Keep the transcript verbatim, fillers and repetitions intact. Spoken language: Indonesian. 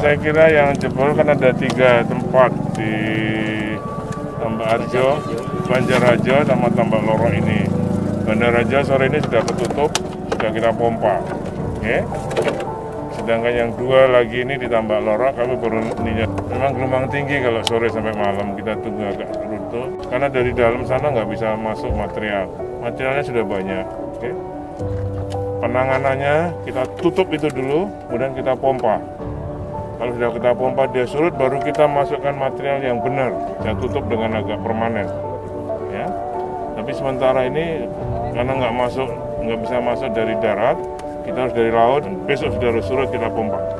saya kira yang jebol kan ada tiga tempat di Tambak Harjo, Banjarraja, sama Tambak Loro ini. Banjarraja sore ini sudah ketutup, sudah kita pompa. Oke. Sedangkan yang dua lagi ini di Tambak Loro kami baru niat. Memang gelombang tinggi kalau sore sampai malam, kita tunggu agak rute. Karena dari dalam sana nggak bisa masuk material. Materialnya sudah banyak. Oke. Penanganannya kita tutup itu dulu, kemudian kita pompa. Kalau sudah kita pompa dia surut, baru kita masukkan material yang benar. Saya tutup dengan agak permanen. Ya. Tapi sementara ini karena nggak masuk, nggak bisa masuk dari darat, kita harus dari laut. Besok sudah harus surut kita pompa.